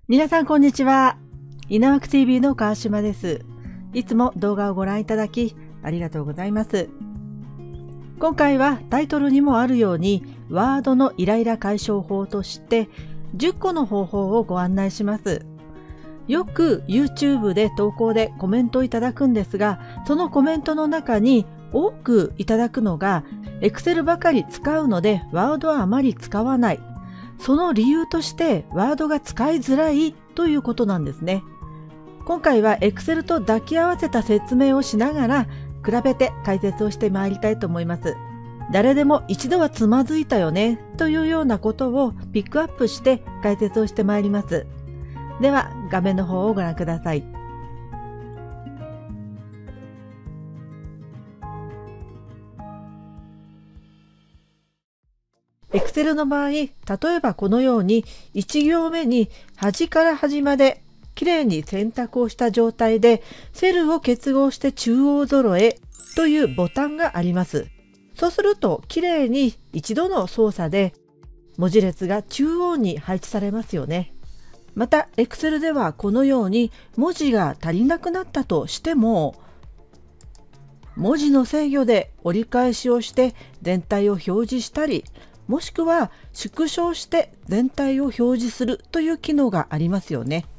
皆さんこんにちは。稲枠 TV の川島です。いつも動画をご覧いただきありがとうございます。今回はタイトルにもあるようにワードのイライラ解消法として10個の方法をご案内します。よく YouTube で投稿でコメントをいただくんですが、そのコメントの中に多くいただくのが Excel ばかり使うのでワードはあまり使わない。その理由としてワードが使いづらいということなんですね。今回は Excel と抱き合わせた説明をしながら比べて解説をしてまいりたいと思います。誰でも一度はつまずいたよねというようなことをピックアップして解説をしてまいります。では画面の方をご覧ください。Excel の場合、例えばこのように1行目に端から端まできれいに選択をした状態でセルを結合して中央揃えというボタンがあります。そうするときれいに一度の操作で文字列が中央に配置されますよね。また Excel ではこのように文字が足りなくなったとしても文字の制御で折り返しをして全体を表示したり、もしくは縮小して全体を表示するという機能がありますよね。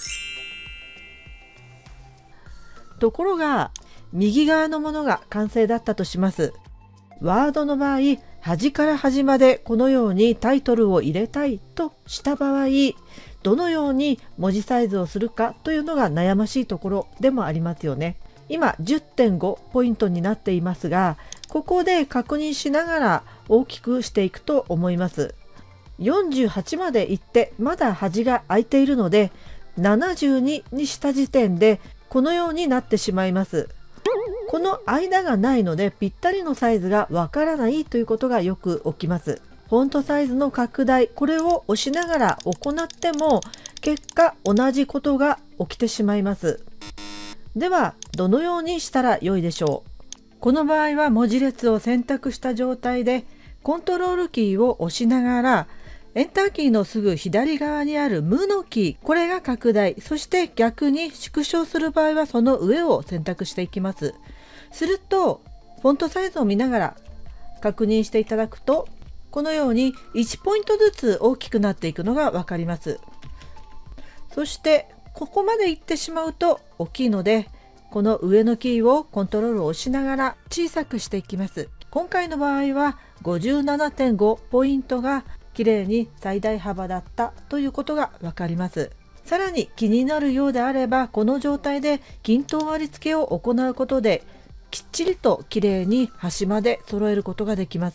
ところが右側のものが完成だったとします。ワードの場合、端から端までこのようにタイトルを入れたいとした場合、どのように文字サイズをするかというのが悩ましいところでもありますよね。今 10.5 ポイントになっていますが、ここで確認しながら大きくしていくと思います。48までいってまだ端が空いているので72にした時点でこのようになってしまいます。この間がないのでぴったりのサイズがわからないということがよく起きます。フォントサイズの拡大、これを押しながら行っても結果同じことが起きてしまいます。ではどのようにしたら良いでしょう。この場合は文字列を選択した状態でコントロールキーを押しながらエンターキーのすぐ左側にある無のキー、これが拡大、そして逆に縮小する場合はその上を選択していきます。するとフォントサイズを見ながら確認していただくとこのように1ポイントずつ大きくなっていくのがわかります。そしてここまでいってしまうと大きいのでこの上のキーをコントロールを押しながら小さくしていきます。今回の場合は 57.5 ポイントがきれいに最大幅だったということがわかります。さらに気になるようであればこの状態で均等割り付けを行うことできっちりときれいに端まで揃えることができます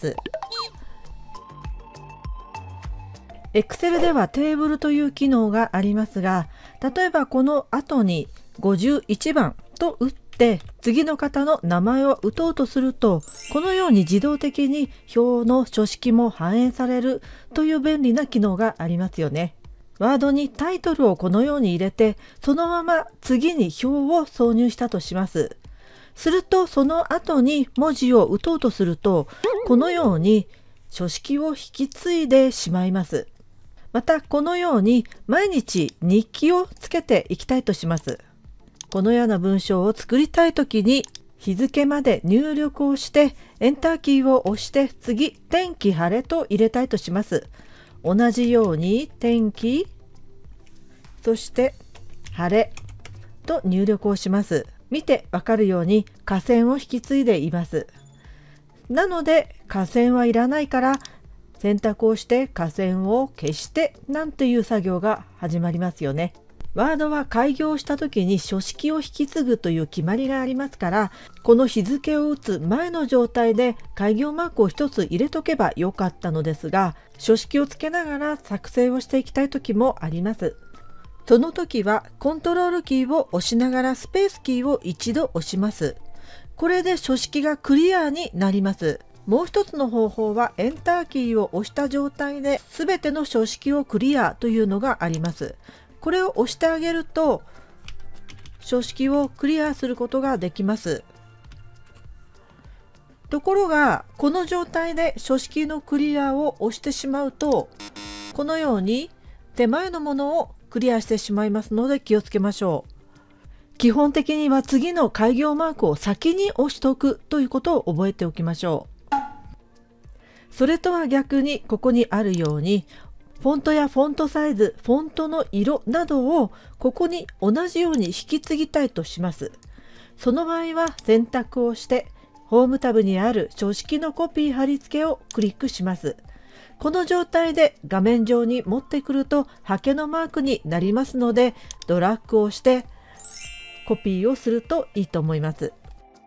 。Excel ではテーブルという機能がありますが、例えばこの後に51番と打って次の方の名前を打とうとするとこのように自動的に表の書式も反映されるという便利な機能がありますよね。ワードにタイトルをこのように入れてそのまま次に表を挿入したとします。するとその後に文字を打とうとするとこのように書式を引き継いでしまいます。またこのように毎日日記をつけていきたいとします。このような文章を作りたいときに日付まで入力をしてエンターキーを押して次天気晴れと入れたいとします。同じように天気そして晴れと入力をします。見てわかるように下線を引き継いでいます。なので下線はいらないから選択をして下線を消してなんていう作業が始まりますよね。ワードは開業した時に書式を引き継ぐという決まりがありますから、この日付を打つ前の状態で開業マークを一つ入れとけばよかったのですが、書式をつけながら作成をしていきたい時もあります。その時はコントロールキーを押しながらスペースキーを一度押します。これで書式がクリアになります。もう一つの方法はエンターキーを押した状態で全ての書式をクリアというのがあります。これを押してあげると書式をクリアすることができます。ところがこの状態で書式のクリアを押してしまうとこのように手前のものをクリアしてしまいますので気をつけましょう。基本的には次の開業マークを先に押しておくということを覚えておきましょう。それとは逆にここにあるようにフォントやフォントサイズ、フォントの色などをここに同じように引き継ぎたいとします。その場合は選択をしてホームタブにある書式のコピー貼り付けをクリックします。この状態で画面上に持ってくるとハケのマークになりますので、ドラッグをしてコピーをするといいと思います。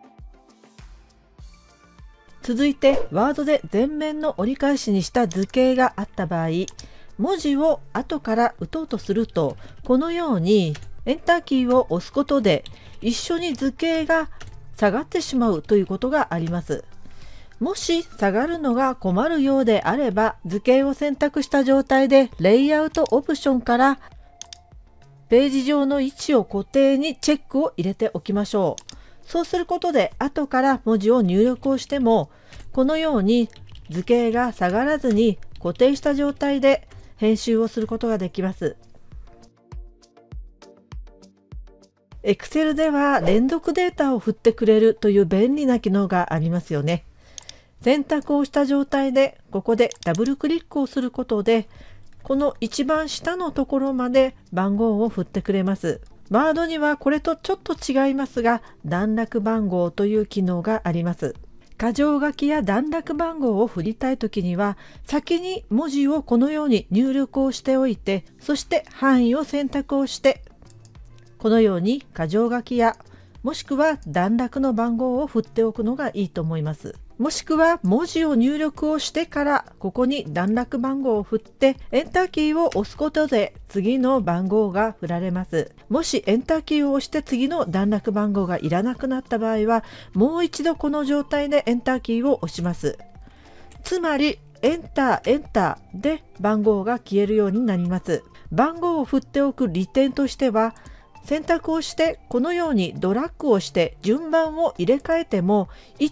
続いてワードで前面の折り返しにした図形があった場合、文字を後から打とうとすると、このようにエンターキーを押すことで一緒に図形が下がってしまうということがあります。もし下がるのが困るようであれば、図形を選択した状態でレイアウトオプションからページ上の位置を固定にチェックを入れておきましょう。そうすることで後から文字を入力をしても、このように図形が下がらずに固定した状態で編集をすることができます。Excel では連続データを振ってくれるという便利な機能がありますよね。選択をした状態でここでダブルクリックをすることで、この一番下のところまで番号を振ってくれます。ワードにはこれとちょっと違いますが、段落番号という機能があります。箇条書きや段落番号を振りたいときには、先に文字をこのように入力をしておいて、そして範囲を選択をして、このように箇条書きやもしくは段落の番号を振っておくのがいいと思います。もしくは文字を入力をしてからここに段落番号を振ってエンターキーを押すことで次の番号が振られます。もしエンターキーを押して次の段落番号がいらなくなった場合は、もう一度この状態でエンターキーを押します。つまりエンターで番号が消えるようになります。番号を振っておく利点としては、選択をしてこのようにドラッグをして順番を入れ替えても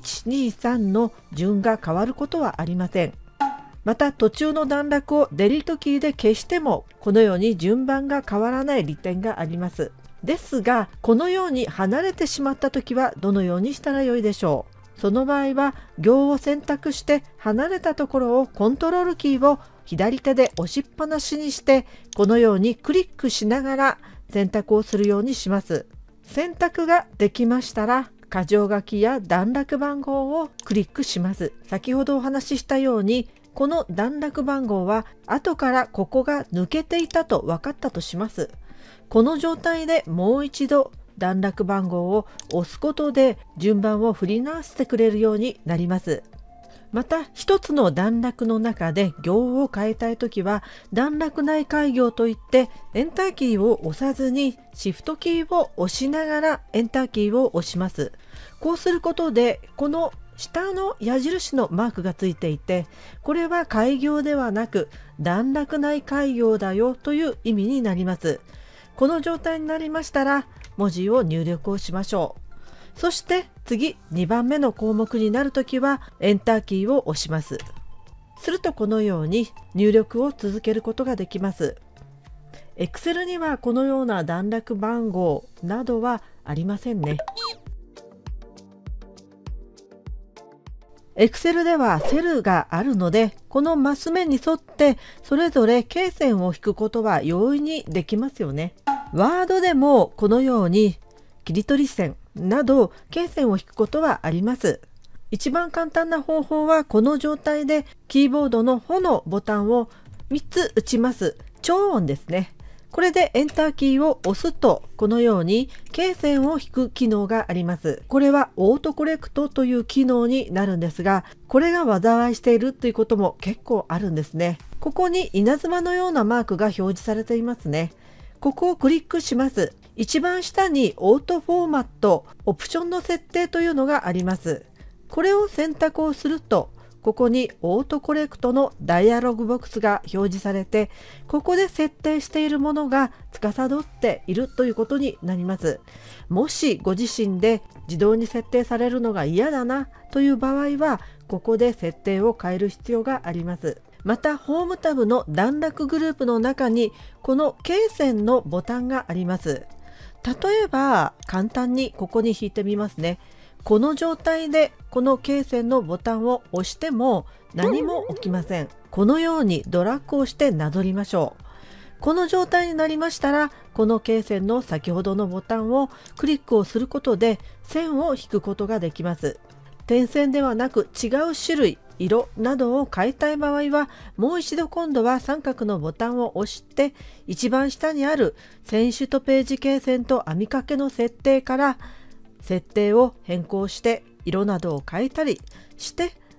1、2、3の順が変わることはありません。また途中の段落をデリートキーで消してもこのように順番が変わらない利点があります。ですがこのように離れてしまった時はどのようにしたらよいでしょう。その場合は行を選択して離れたところをコントロールキーを左手で押しっぱなしにしてこのようにクリックしながら選択をするようにします。選択ができましたら箇条書きや段落番号をクリックします。先ほどお話ししたようにこの段落番号は後からここが抜けていたと分かったとします。この状態でもう一度段落番号を押すことで順番を振り直してくれるようになります。また一つの段落の中で行を変えたいときは段落内改行といってエンターキーを押さずにシフトキーを押しながらエンターキーを押します。こうすることでこの下の矢印のマークがついていて、これは改行ではなく段落内改行だよという意味になります。この状態になりましたら文字を入力をしましょう。そして次2番目の項目になるときはエンターキーを押します。するとこのように入力を続けることができます。Excel にはこのような段落番号などはありませんね。Excel ではセルがあるので、このマス目に沿ってそれぞれ罫線を引くことは容易にできますよね。ワードでもこのように切り取り線など罫線を引くことはあります。一番簡単な方法はこの状態でキーボードのほのボタンを3つ打ちます。超音ですね。これでエンターキーを押すとこのように罫線を引く機能があります。これはオートコレクトという機能になるんですが、これが災いしているということも結構あるんですね。ここに稲妻のようなマークが表示されていますね。ここをクリックします。一番下にオートフォーマット、オプションの設定というのがあります。これを選択をすると、ここにオートコレクトのダイアログボックスが表示されて、ここで設定しているものが司っているということになります。もしご自身で自動に設定されるのが嫌だなという場合は、ここで設定を変える必要があります。 またホームタブの段落グループの中にこの罫線のボタンがあります。例えば簡単にここに引いてみますね。この状態でこの罫線のボタンを押しても何も起きません。このようにドラッグをしてなぞりましょう。この状態になりましたら、この罫線の先ほどのボタンをクリックをすることで線を引くことができます。点線ではなく違う種類、色などを変えたい場合は、もう一度今度は三角のボタンを押して一番下にある選手とページ罫線と網掛けの設定から設定を変更して色などを変えたりして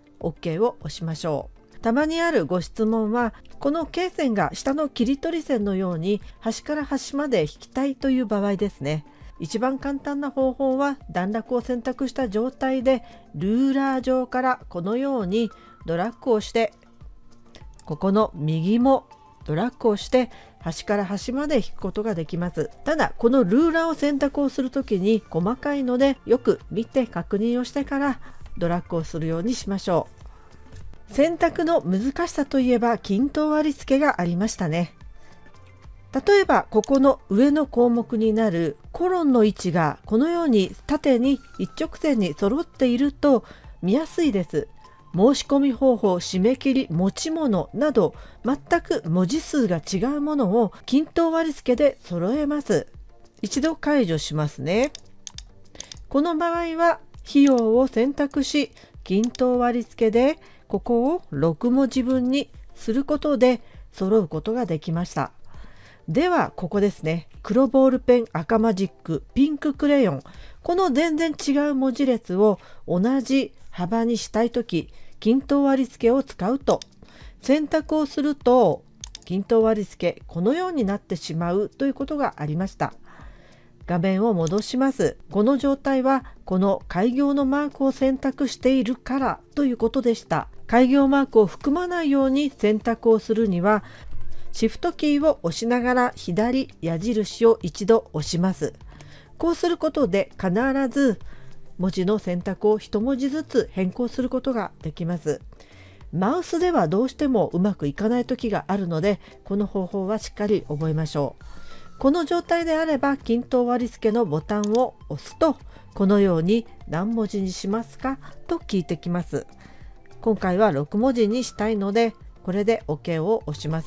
OK を押しましょう。たまにあるご質問は、この罫線が下の切り取り線のように端から端まで引きたいという場合ですね。一番簡単な方法は段落を選択した状態でルーラー上からこのようにドラッグをして、ここの右もドラッグをして端から端まで引くことができます。ただこのルーラーを選択をするときに細かいので、よく見て確認をしてからドラッグをするようにしましょう。選択の難しさといえば均等割り付けがありましたね。例えばここの上の項目になるコロンの位置がこのように縦に一直線に揃っていると見やすいです。申し込み方法、締め切り、持ち物など全く文字数が違うものを均等割り付けで揃えます。一度解除しますね。この場合は費用を選択し均等割り付けでここを6文字分にすることで揃うことができました。ではここですね。黒ボールペン、赤マジック、ピンククレヨン、この全然違う文字列を同じ幅にしたいとき、均等割り付けを使うと、選択をすると均等割り付けこのようになってしまうということがありました。画面を戻します。この状態はこの開業のマークを選択しているからということでした。開業マークを含まないように選択をするには、シフトキーを押しながら左矢印を一度押します。こうすることで必ず文字の選択を一文字ずつ変更することができます。マウスではどうしてもうまくいかない時があるので、この方法はしっかり覚えましょう。この状態であれば均等割り付けのボタンを押すと、このように何文字にしますかと聞いてきます。今回は6文字にしたいので、これで OK を押します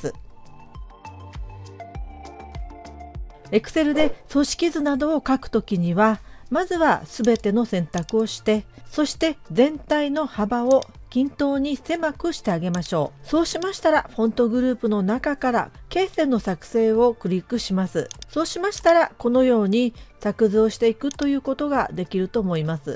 。Excel で組織図などを書くときには、まずは全ての選択をして、そして全体の幅を均等に狭くしてあげましょう。そうしましたらフォントグループの中から罫線の作成をクリックします。そうしましたらこのように作図をしていくということができると思います。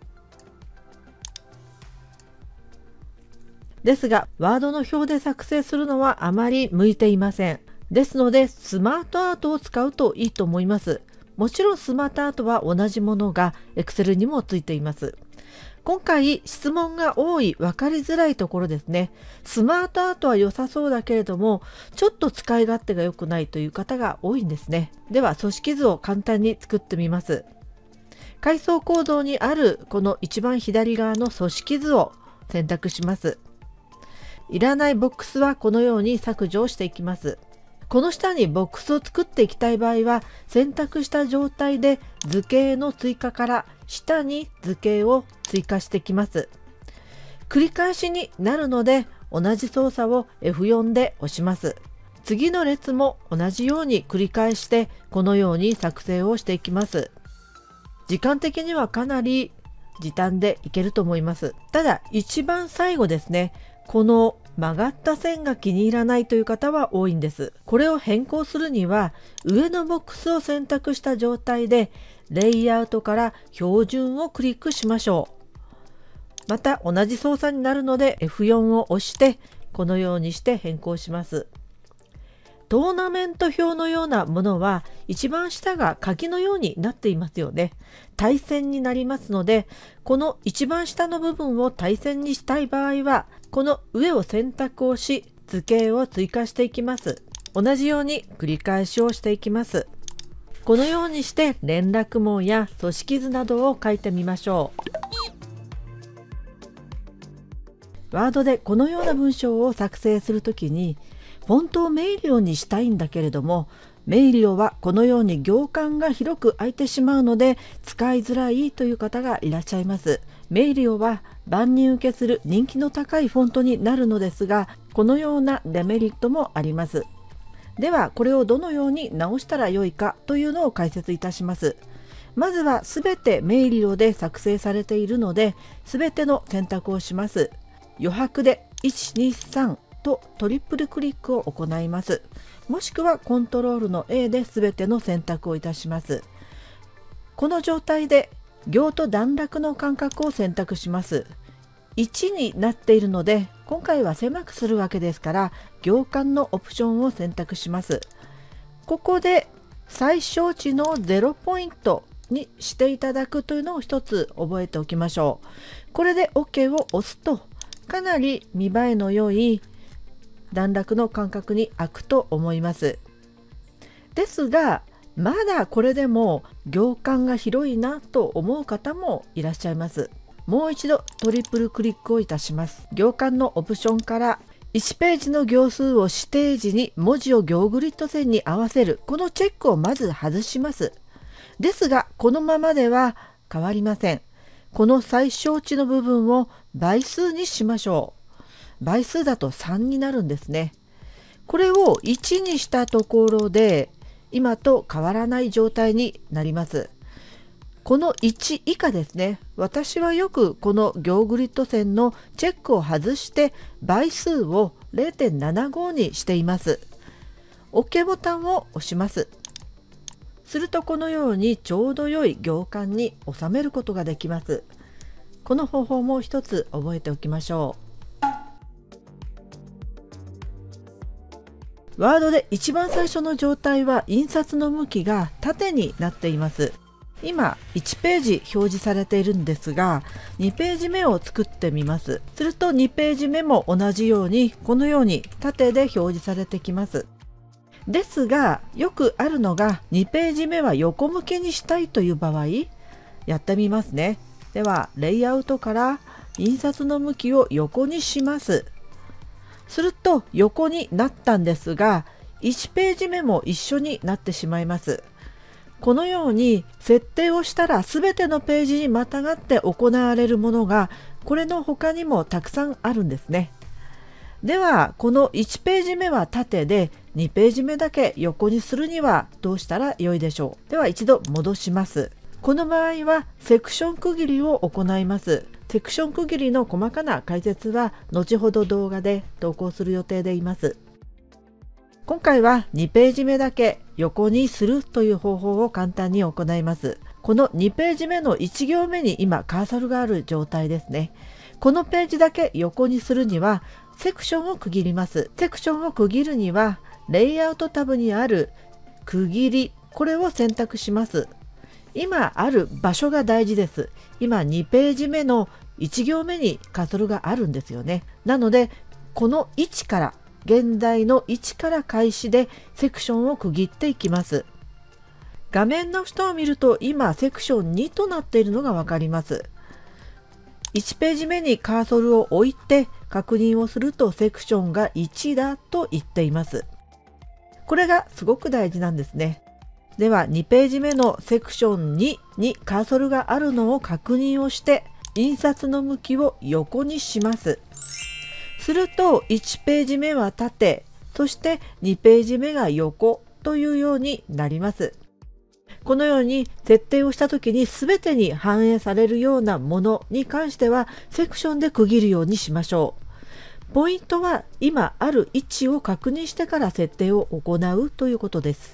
ですがワードの表で作成するのはあまり向いていません。ですのでスマートアートを使うといいと思います。もちろんスマートアートは同じものが Excel にもついています。今回質問が多い分かりづらいところですね。スマートアートは良さそうだけれどもちょっと使い勝手が良くないという方が多いんですね。では組織図を簡単に作ってみます。階層構造にあるこの一番左側の組織図を選択します。いらないボックスはこのように削除していきます。この下にボックスを作っていきたい場合は選択した状態で図形の追加から下に図形を追加してきます。繰り返しになるので同じ操作を F4 で押します。次の列も同じように繰り返してこのように作成をしていきます。時間的にはかなり時短でいけると思います。ただ一番最後ですね、この曲がった線が気に入らないという方は多いんです。これを変更するには上のボックスを選択した状態でレイアウトから標準をクリックしましょう。また同じ操作になるので F4 を押してこのようにして変更します。トーナメント表のようなものは一番下が鍵のようになっていますよね。対線になりますので、この一番下の部分を対線にしたい場合はこの上を選択をし図形を追加していきます。同じように繰り返しをしていきます。このようにして連絡網や組織図などを書いてみましょう。 ワードでこのような文章を作成するときに、フォントを明瞭にしたいんだけれども、明瞭はこのように行間が広く空いてしまうので使いづらいという方がいらっしゃいます。明瞭は万人受けする人気の高いフォントになるのですが、このようなデメリットもあります。ではこれをどのように直したらよいかというのを解説いたします。まずはすべて明瞭で作成されているので、すべての選択をします。余白で123とトリプルクリックを行います。もしくはコントロールの A で全ての選択をいたします。この状態で行と段落の間隔を選択します。1になっているので今回は狭くするわけですから、行間のオプションを選択します。ここで最小値の0ポイントにしていただくというのを一つ覚えておきましょう。これで OK を押すとかなり見栄えの良い段落の間隔に開くと思います。ですがまだこれでも行間が広いなと思う方もいらっしゃいます。もう一度トリプルクリックをいたします。行間のオプションから1ページの行数を指定時に文字を行グリッド線に合わせる、このチェックをまず外します。ですがこのままでは変わりません。この最小値の部分を倍数にしましょう。倍数だと3になるんですね。これを1にしたところで今と変わらない状態になります。この1以下ですね。私はよくこの行グリッド線のチェックを外して倍数を 0.75 にしています。OK ボタンを押します。するとこのようにちょうど良い行間に収めることができます。この方法も一つ覚えておきましょう。ワードで一番最初の状態は印刷の向きが縦になっています。今1ページ表示されているんですが、2ページ目を作ってみます。すると2ページ目も同じようにこのように縦で表示されてきます。ですがよくあるのが2ページ目は横向きにしたいという場合、やってみますね。ではレイアウトから印刷の向きを横にします。すると横になったんですが、1ページ目も一緒になってしまいます。このように設定をしたら全てのページにまたがって行われるものがこれの他にもたくさんあるんですね。ではこの1ページ目は縦で2ページ目だけ横にするにはどうしたらよいでしょう。では一度戻します。この場合はセクション区切りを行います。セクション区切りの細かな解説は後ほど動画で投稿する予定でいます。今回は2ページ目だけ横にするという方法を簡単に行います。この2ページ目の1行目に今カーソルがある状態ですね。このページだけ横にするにはセクションを区切ります。セクションを区切るにはレイアウトタブにある区切り、これを選択します。今ある場所が大事です。今2ページ目の1行目にカーソルがあるんですよね。なのでこの位置から現在の位置から開始でセクションを区切っていきます。画面の下を見ると今セクション2となっているのがわかります。1ページ目にカーソルを置いて確認をするとセクションが1だと言っています。これがすごく大事なんですね。では2ページ目のセクション2にカーソルがあるのを確認をして印刷の向きを横にします。すると1ページ目は縦、そして2ページ目が横というようになります。このように設定をした時に全てに反映されるようなものに関してはセクションで区切るようにしましょう。ポイントは今ある位置を確認してから設定を行うということです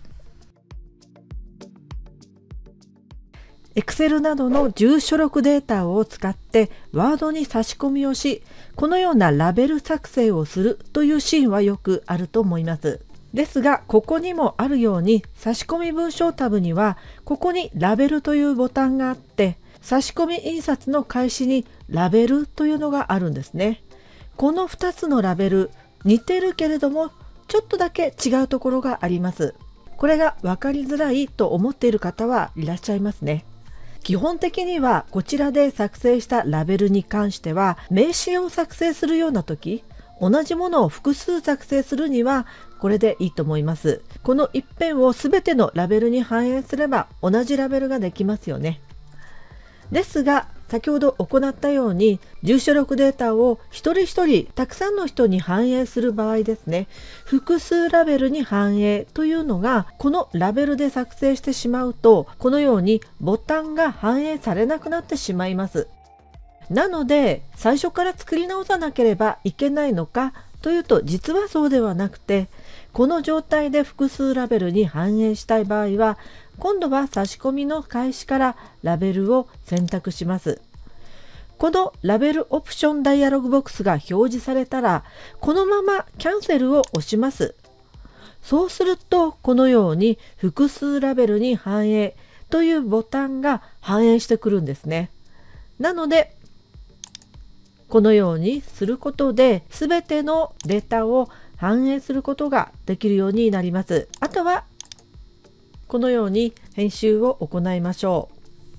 。Excel などの重所録データを使ってワードに差し込みをし、このようなラベル作成をするというシーンはよくあると思います。ですが、ここにもあるように差し込み文章タブにはここにラベルというボタンがあって、差し込み印刷の開始にラベルというのがあるんですね。この2つのラベル、似てるけれどもちょっとだけ違うところがあります。これが分かりづらいと思っている方はいらっしゃいますね。 基本的にはこちらで作成したラベルに関しては、名詞を作成するような時、同じものを複数作成するにはこれでいいと思います。この一辺を全てのラベルに反映すれば同じラベルができますよね。ですが先ほど行ったように住所録データを一人一人たくさんの人に反映する場合ですね、複数ラベルに反映というのがこのラベルで作成してしまうと、このようにボタンが反映されなくなってしまいます。なので最初から作り直さなければいけないのかというと、実はそうではなくて、この状態で複数ラベルに反映したい場合は、今度は差し込みの開始からラベルを選択します。このラベルオプションダイアログボックスが表示されたら、このままキャンセルを押します。そうするとこのように複数ラベルに反映というボタンが反映してくるんですね。なのでこのようにすることで全てのデータを反映することができるようになります。あとはこのように編集を行いましょう。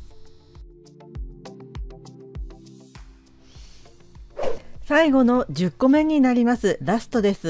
最後の10個目になります。ラストです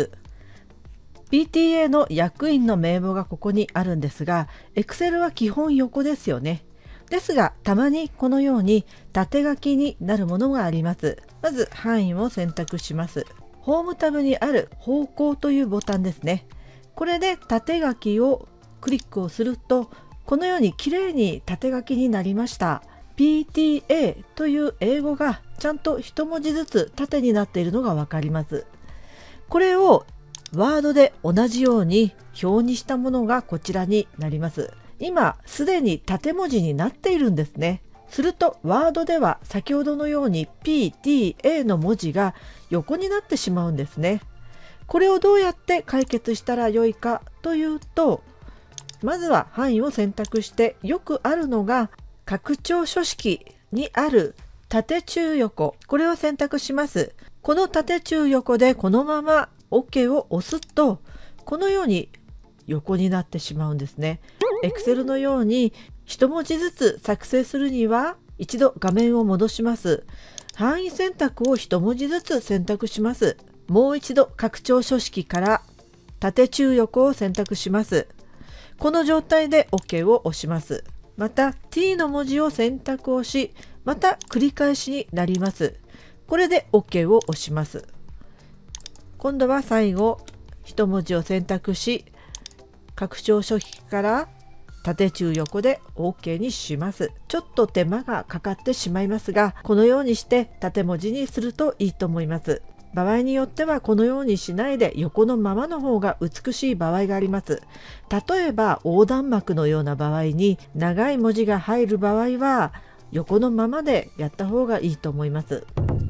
。PTA の役員の名簿がここにあるんですが、Excel は基本横ですよね。ですがたまにこのように縦書きになるものがあります。まず範囲を選択します。ホームタブにある方向というボタンですね。これで縦書きをクリックをすると、このようにきれいに縦書きになりました。PTA という英語がちゃんと一文字ずつ縦になっているのがわかります。これをワードで同じように表にしたものがこちらになります。今すでに縦文字になっているんですね。するとワードでは先ほどのように PTA の文字が横になってしまうんですね。これをどうやって解決したらよいかというと、まずは範囲を選択して、よくあるのが拡張書式にある縦中横、これを選択します。この縦中横でこのまま OK を押すと、このように横になってしまうんですね。Excel のように一文字ずつ作成するには一度画面を戻します。範囲選択を一文字ずつ選択します。もう一度拡張書式から縦中横を選択します。この状態で OK を押します。また T の文字を選択をし、また繰り返しになります。これで OK を押します。今度は最後一文字を選択し、拡張書式から縦中横で OK にします。ちょっと手間がかかってしまいますが、このようにして縦文字にするといいと思います。場合によってはこのようにしないで横のままの方が美しい場合があります。例えば横断幕のような場合に長い文字が入る場合は横のままでやった方がいいと思います。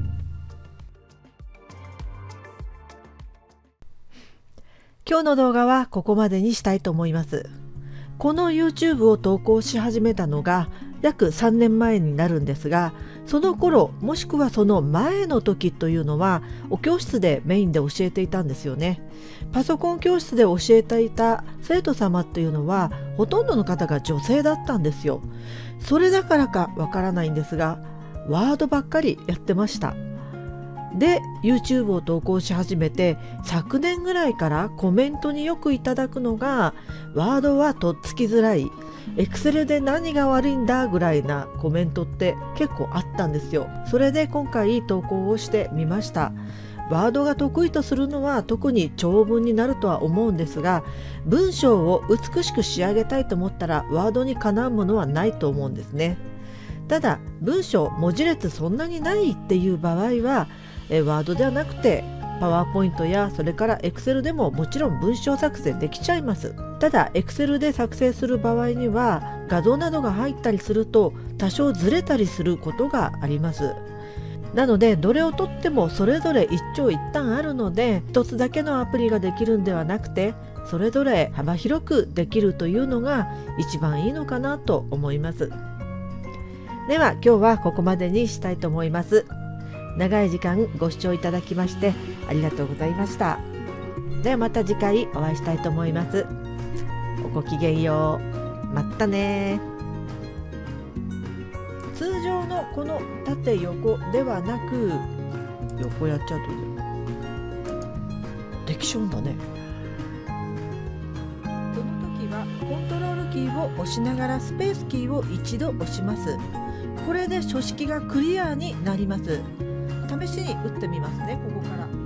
今日の動画はここまでにしたいと思います。この YouTube を投稿し始めたのが約3年前になるんですが、その頃もしくはその前の時というのはお教室でメインで教えていたんですよね。パソコン教室で教えていた生徒様っていうのはほとんどの方が女性だったんですよ。それだからかわからないんですが、ワードばっかりやってました。で YouTube を投稿し始めて昨年ぐらいからコメントによくいただくのが、ワードはとっつきづらい、Excel で何が悪いんだぐらいなコメントって結構あったんですよ。それで今回投稿をしてみました。ワードが得意とするのは特に長文になるとは思うんですが、文章を美しく仕上げたいと思ったらワードにかなうものはないと思うんですね。ただ文章文字列そんなにないっていう場合はワードではなくてパワーポイントやそれから Excel でももちろん文章作成できちゃいます。ただ Excel で作成する場合には画像などが入ったりすると多少ずれたりすることがあります。なのでどれをとってもそれぞれ一長一短あるので、一つだけのアプリができるんではなくてそれぞれ幅広くできるというのが一番いいのかなと思います。では今日はここまでにしたいと思います。長い時間ご視聴いただきましてありがとうございました。ではまた次回お会いしたいと思います。ごきげんよう。まったね。 ろのこの縦横ではなく、横やっちゃうとできしょんだね。この時はコントロールキーを押しながらスペースキーを一度押します。これで書式がクリアになります。試しに打ってみますね、ここから。